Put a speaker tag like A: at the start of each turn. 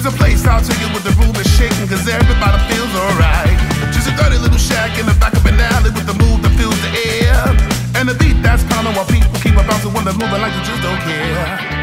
A: There's a place I'll take you with the room is shaking, cause everybody feels alright. Just a dirty little shack in the back of an alley with the mood that fills the air, and a beat that's calming while people keep a bouncing when they're moving like they just don't care.